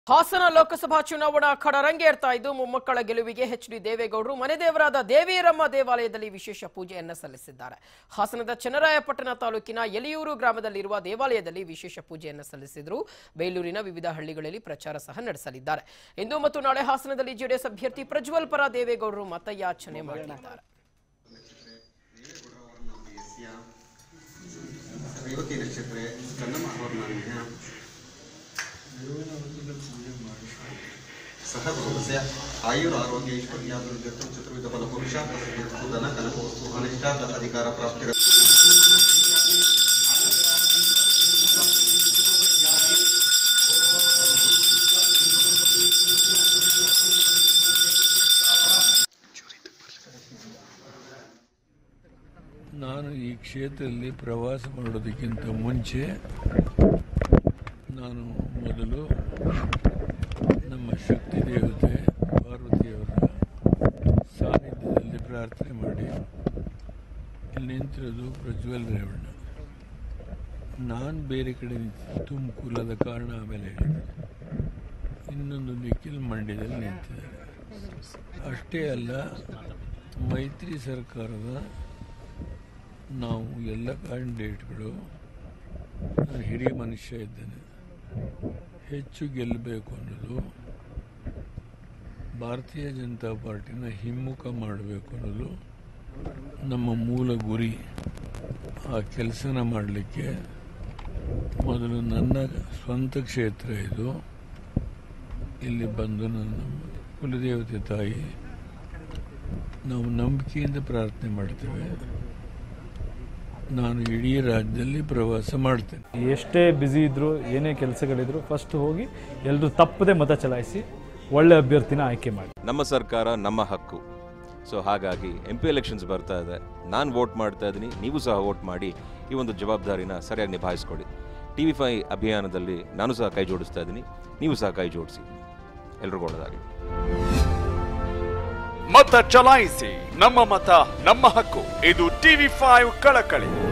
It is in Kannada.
ಹಾಸನ ಲೋಕಸಭಾ ಚುನಾವಣಾ ಅಖಾಡ ರಂಗೇರ್ತಾ ಇದ್ದು ಮೊಮ್ಮಕ್ಕಳ ಗೆಲುವಿಗೆ ಎಚ್.ಡಿ. ದೇವೇಗೌಡರು ಮನೆ ದೇವರಾದ ದೇವಿರಮ್ಮ ದೇವಾಲಯದಲ್ಲಿ ವಿಶೇಷ ಪೂಜೆಯನ್ನು ಸಲ್ಲಿಸಿದ್ದಾರೆ. ಹಾಸನದ ಚನ್ನರಾಯಪಟ್ಟಣ ತಾಲೂಕಿನ ಎಲಿಯೂರು ಗ್ರಾಮದಲ್ಲಿರುವ ದೇವಾಲಯದಲ್ಲಿ ವಿಶೇಷ ಪೂಜೆಯನ್ನು ಸಲ್ಲಿಸಿದರು. ಬೇಲೂರಿನ ವಿವಿಧ ಹಳ್ಳಿಗಳಲ್ಲಿ ಪ್ರಚಾರ ಸಹ ನಡೆಸಲಿದ್ದಾರೆ. ಇಂದು ಮತ್ತು ನಾಳೆ ಹಾಸನದಲ್ಲಿ ಜೆಡಿಎಸ್ ಅಭ್ಯರ್ಥಿ ಪ್ರಜ್ವಲ್ ಪರ ದೇವೇಗೌಡರು ಮತಯಾಚನೆ ಮಾಡಲಿದ್ದಾರೆ. सहभोगस्य आयुरारोग्य ऐश्वर्याभिवृद्ध्यर्थं चतुर्विध फलपुरुषार्थ सिद्ध्यर्थं धन कनकवस्तु अनिष्टार्थ अधिकार प्राप्तिर् ನಾನು ಈ ಕ್ಷೇತ್ರದಲ್ಲಿ ಪ್ರವಾಸ ಮಾಡೋದಕ್ಕಿಂತ ಮುಂಚೆ ನಾನು ಮೊದಲು ನಮ್ಮ ಶಕ್ತಿ ದೇವತೆ ಪಾರ್ವತಿಯವರ ಸಾನ್ನಿಧ್ಯದಲ್ಲಿ ಪ್ರಾರ್ಥನೆ ಮಾಡಿ ಇಲ್ಲಿ ನಿಂತಿರೋದು ಪ್ರಜ್ವಲ್ ರೇವಣ್ಣ. ನಾನು ಬೇರೆ ಕಡೆ ನಿಂತಿದ್ದೆ, ತುಮಕೂಲದ ಕಾರಣ ಆಮೇಲೆ ಹೇಳಿದೆ. ಇನ್ನೊಂದು ನಿಖಿಲ್ ಮಂಡ್ಯದಲ್ಲಿ ನಿಂತಿದ್ದಾರೆ. ಅಷ್ಟೇ ಅಲ್ಲ, ಮೈತ್ರಿ ಸರ್ಕಾರದ ನಾವು ಎಲ್ಲ ಕ್ಯಾಂಡಿಡೇಟ್ಗಳು, ನಾನು ಹಿರಿಯ ಮನುಷ್ಯ ಇದ್ದೇನೆ, ಹೆಚ್ಚು ಗೆಲ್ಲಬೇಕು ಅನ್ನೋದು, ಭಾರತೀಯ ಜನತಾ ಪಾರ್ಟಿನ ಹಿಮ್ಮುಖ ಮಾಡಬೇಕು ಅನ್ನೋದು ನಮ್ಮ ಮೂಲ ಗುರಿ. ಆ ಕೆಲಸನ ಮಾಡಲಿಕ್ಕೆ ಮೊದಲು ನನ್ನ ಸ್ವಂತ ಕ್ಷೇತ್ರ ಇದು. ಇಲ್ಲಿ ಬಂದು ನನ್ನ ಕುಲದೇವತೆ ತಾಯಿ ನಾವು ನಂಬಿಕೆಯಿಂದ ಪ್ರಾರ್ಥನೆ ಮಾಡ್ತೇವೆ. ನಾನು ಇಡೀ ರಾಜ್ಯದಲ್ಲಿ ಪ್ರವಾಸ ಮಾಡ್ತೇನೆ. ಎಷ್ಟೇ ಬ್ಯುಸಿ ಇದ್ದರೂ, ಏನೇ ಕೆಲಸಗಳಿದ್ರು, ಫಸ್ಟ್ ಹೋಗಿ ಎಲ್ಲರೂ ತಪ್ಪದೆ ಮತ ಚಲಾಯಿಸಿ ಒಳ್ಳೆ ಅಭ್ಯರ್ಥಿನ ಆಯ್ಕೆ ಮಾಡಿ. ನಮ್ಮ ಸರ್ಕಾರ ನಮ್ಮ ಹಕ್ಕು. ಸೊ ಹಾಗಾಗಿ MP ಎಲೆಕ್ಷನ್ಸ್ ಬರ್ತಾ ಇದೆ. ನಾನು ವೋಟ್ ಮಾಡ್ತಾ ಇದ್ದೀನಿ, ನೀವು ಸಹ ವೋಟ್ ಮಾಡಿ ಈ ಒಂದು ಜವಾಬ್ದಾರಿನ ಸರಿಯಾಗಿ ನಿಭಾಯಿಸ್ಕೊಡಿ. TV5 ಅಭಿಯಾನದಲ್ಲಿ ನಾನು ಸಹ ಕೈ ಜೋಡಿಸ್ತಾ ಇದ್ದೀನಿ, ನೀವು ಸಹ ಕೈ ಜೋಡಿಸಿ. ಎಲ್ರಿಗೂ ಒಳ್ಳೆಯದಾಗಲಿ. ಮತ ಚಲಾಯಿಸಿ. ನಮ್ಮ ಮತ ನಮ್ಮ ಹಕ್ಕು. ಇದು TV5 ಕಳಕಳಿ.